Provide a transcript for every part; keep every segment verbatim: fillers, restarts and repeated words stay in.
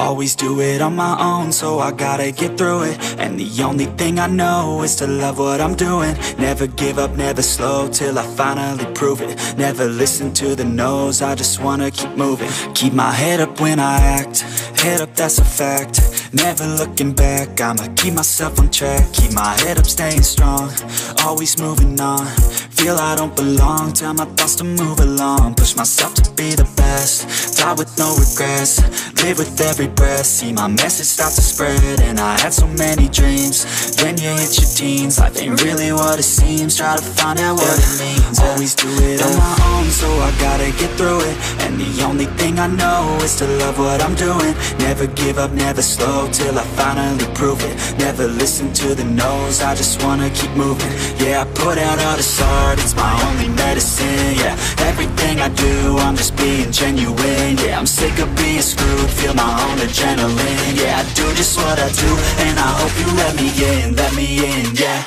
always do it on my own, so I gotta get through it. And the only thing I know is to love what I'm doing. Never give up, never slow, till I finally prove it. Never listen to the no's, I just wanna keep moving. Keep my head up when I act, head up, that's a fact. Never looking back, I'ma keep myself on track. Keep my head up, staying strong, always moving on. Feel I don't belong, tell my thoughts to move along. Push myself to be the best, die with no regrets. Live with every breath, see my message start to spread. And I had so many dreams, then you hit your teens. Life ain't really what it seems, try to find out what it means. Always do it on my own, so I gotta get through it. And the only thing I know is to love what I'm doing. Never give up, never slow, till I finally prove it. Never listen to the no's, I just wanna keep moving. Yeah, I put out all this art, it's my only medicine. Yeah, everything I do, I'm just being genuine. Yeah, I'm sick of being screwed, feel my own adrenaline. Yeah, I do just what I do, and I hope you let me in, let me in, yeah.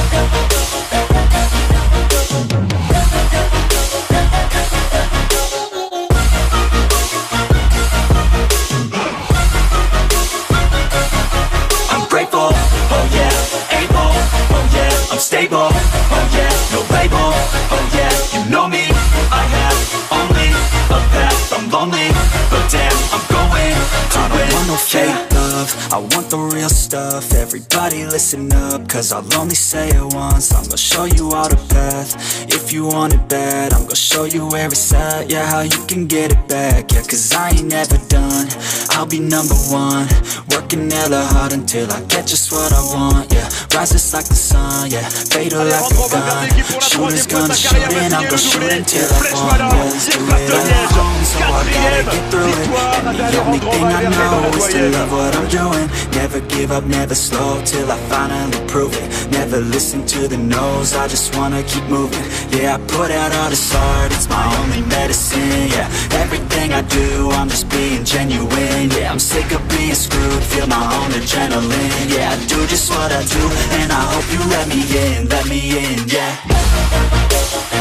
Stable, oh yeah, no label, oh yeah, you know me. I have only a path, I'm lonely, but damn, I'm going to win. I don't want no fake love, I want the real stuff. Everybody listen up, cause I'll only say it once. I'm gonna show you all the path, if you want it bad. I'm gonna show you where it's at, yeah, how you can get it back. Yeah, cause I ain't never done, I'll be number one. Working hella hard until I get just what I want, yeah. Rises like the sun, yeah, fatal like a gun. Shooters gonna shoot and I'm gonna shoot until I fall. Yeah, let's do it on my own, so I gotta get through it. And the only thing I know is to love what I'm doing. Never give up, never slow, till I finally prove it. Never listen to the no's, I just wanna keep moving. Yeah, I put out all this art, it's my only medicine. Yeah, everything I do, I'm just being genuine. Yeah, I'm sick of being screwed, feel my own adrenaline. Yeah, I do just what I do, and I hope you let me in, let me in, yeah.